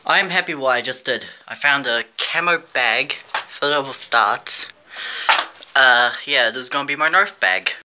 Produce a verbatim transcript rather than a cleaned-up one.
I'm happy what I just did. I found a camo bag filled up with darts. Uh, yeah, this is gonna be my Nerf bag.